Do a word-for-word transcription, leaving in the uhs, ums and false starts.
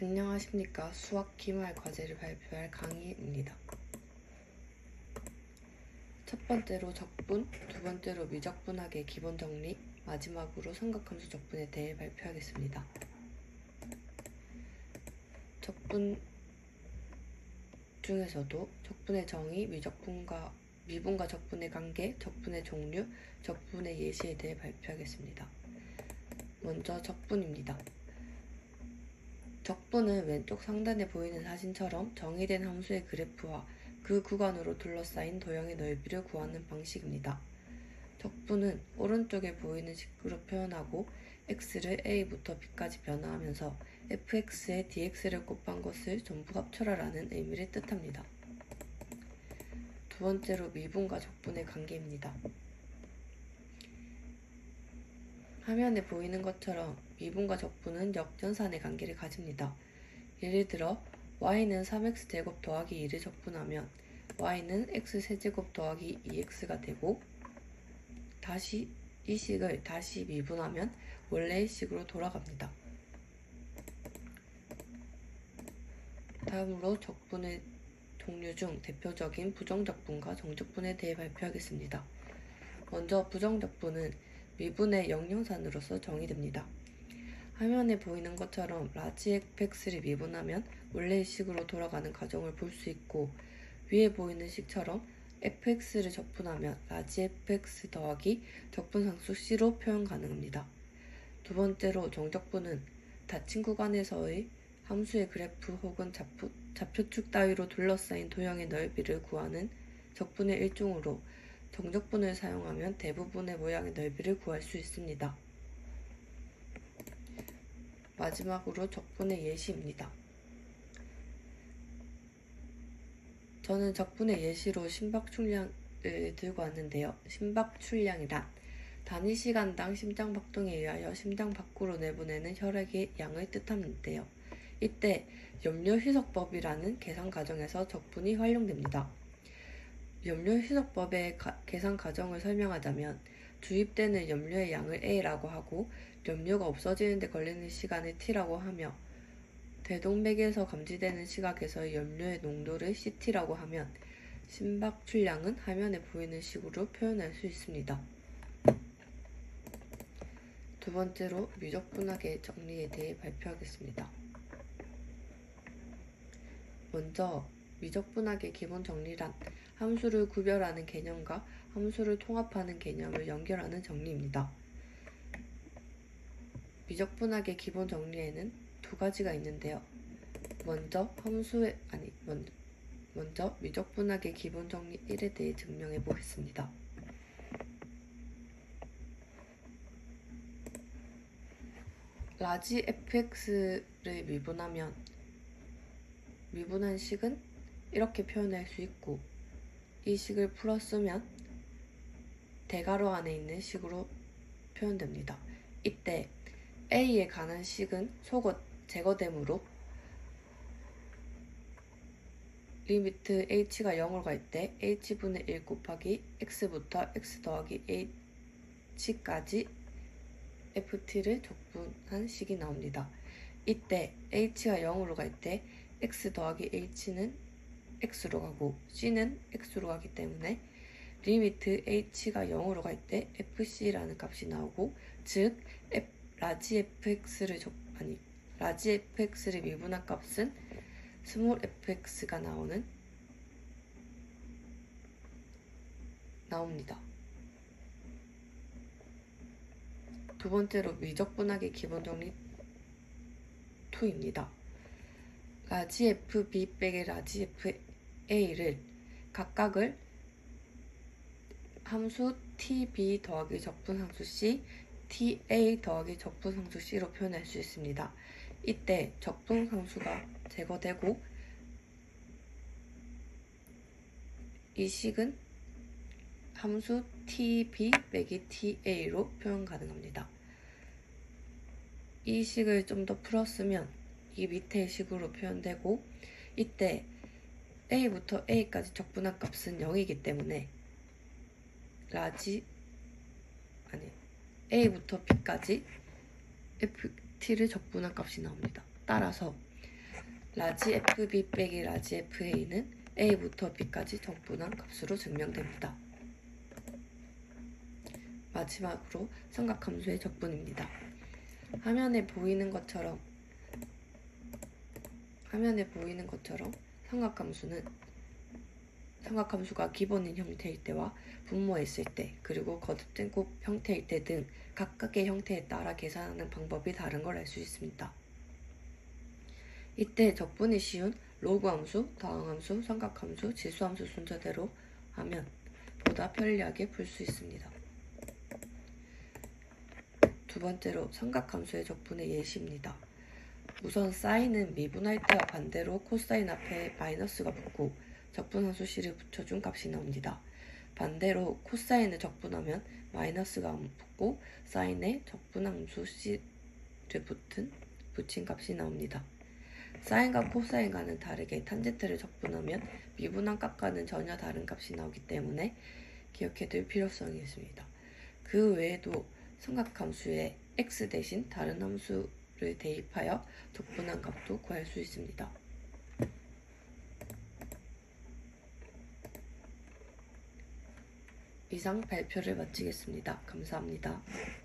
안녕하십니까. 수학 기말 과제를 발표할 강의입니다. 첫 번째로 적분, 두 번째로 미적분학의 기본 정리, 마지막으로 삼각함수 적분에 대해 발표하겠습니다. 적분 중에서도 적분의 정의, 미적분과 미분과 적분의 관계, 적분의 종류, 적분의 예시에 대해 발표하겠습니다. 먼저 적분입니다. 적분은 왼쪽 상단에 보이는 사진처럼 정의된 함수의 그래프와 그 구간으로 둘러싸인 도형의 넓이를 구하는 방식입니다. 적분은 오른쪽에 보이는 식으로 표현하고 x를 a부터 b까지 변화하면서 fx에 dx를 곱한 것을 전부 합쳐라라는 의미를 뜻합니다. 두 번째로 미분과 적분의 관계입니다. 화면에 보이는 것처럼 미분과 적분은 역전산의 관계를 가집니다. 예를 들어 y는 삼 엑스 제곱 더하기 이를 적분하면 y는 x 세제곱 더하기 이 엑스가 되고 다시 이 식을 다시 미분하면 원래의 식으로 돌아갑니다. 다음으로 적분의 종류 중 대표적인 부정적분과 정적분에 대해 발표하겠습니다. 먼저 부정적분은 미분의 역영산으로서 정의됩니다. 화면에 보이는 것처럼 라지 에프엑스를 미분하면 원래의 식으로 돌아가는 과정을 볼 수 있고 위에 보이는 식처럼 에프엑스를 적분하면 라지 에프엑스 더하기 적분상수 C로 표현 가능합니다. 두 번째로 정적분은 닫힌 구간에서의 함수의 그래프 혹은 좌표, 좌표축 따위로 둘러싸인 도형의 넓이를 구하는 적분의 일종으로 정적분을 사용하면 대부분의 모양의 넓이를 구할 수 있습니다. 마지막으로 적분의 예시입니다. 저는 적분의 예시로 심박출량을 들고 왔는데요. 심박출량이란 단위 시간당 심장박동에 의하여 심장 밖으로 내보내는 혈액의 양을 뜻하는데요. 이때 염료희석법이라는 계산 과정에서 적분이 활용됩니다. 염료희석법의 가, 계산 과정을 설명하자면 주입되는 염료의 양을 A라고 하고 염료가 없어지는 데 걸리는 시간을 T라고 하며 대동맥에서 감지되는 시각에서의 염료의 농도를 씨티라고 하면 심박출량은 화면에 보이는 식으로 표현할 수 있습니다. 두 번째로 미적분학의 정리에 대해 발표하겠습니다. 먼저 미적분학의 기본 정리란 함수를 구별하는 개념과 함수를 통합하는 개념을 연결하는 정리입니다. 미적분학의 기본 정리에는 두 가지가 있는데요. 먼저 함수의 아니 먼저, 먼저 미적분학의 기본 정리 일에 대해 증명해 보겠습니다. 라지 에프엑스를 미분하면 미분한 식은 이렇게 표현할 수 있고 이 식을 풀었으면 대괄호 안에 있는 식으로 표현됩니다. 이때 A에 관한 식은 속어 제거되므로 리미트 h가 영으로 갈 때 h분의 일 곱하기 x부터 x 더하기 h까지 ft를 적분한 식이 나옵니다. 이때 h가 영으로 갈 때 x 더하기 h는 x로 가고 c는 x로 가기 때문에 리미트 h가 영으로 갈 때 fc라는 값이 나오고 즉 F, 라지 fx를 적, 아니 라지 fx를 미분한 값은 스몰 fx가 나오는 나옵니다. 두 번째로 미적분학의 기본 정리 이입니다. 라지 fb 빼기 라지 fa를 각각을 함수 tb 더하기 적분함수 c, ta 더하기 적분함수 c로 표현할 수 있습니다. 이때 적분함수가 제거되고 이 식은 함수 tb 빼기 ta로 표현 가능합니다. 이 식을 좀 더 풀었으면 이 밑의 식으로 표현되고 이때 a부터 a까지 적분한 값은 영이기 때문에 라지 아니 a부터 b까지 ft를 적분한 값이 나옵니다. 따라서 라지 에프비 빼기 라지 에프에이는 A부터 B까지 적분한 값으로 증명됩니다. 마지막으로 삼각함수의 적분입니다. 화면에 보이는 것처럼 화면에 보이는 것처럼 삼각함수는 삼각함수가 기본인 형태일 때와 분모했을 때, 그리고 거듭제곱 형태일 때 등 각각의 형태에 따라 계산하는 방법이 다른 걸 알 수 있습니다. 이때 적분이 쉬운 로그함수, 다항함수, 삼각함수, 지수함수 순서대로 하면 보다 편리하게 풀 수 있습니다. 두 번째로 삼각함수의 적분의 예시입니다. 우선 사인은 미분할 때와 반대로 코사인 앞에 마이너스가 붙고 적분함수 C를 붙여준 값이 나옵니다. 반대로 코사인을 적분하면 마이너스가 안 붙고 사인에 적분함수 C를 붙은, 붙인 값이 나옵니다. 사인과 코사인과는 다르게 탄젠트를 적분하면 미분한 값과는 전혀 다른 값이 나오기 때문에 기억해둘 필요성이 있습니다. 그 외에도 삼각함수에 x 대신 다른 함수를 대입하여 적분한 값도 구할 수 있습니다. 이상 발표를 마치겠습니다. 감사합니다.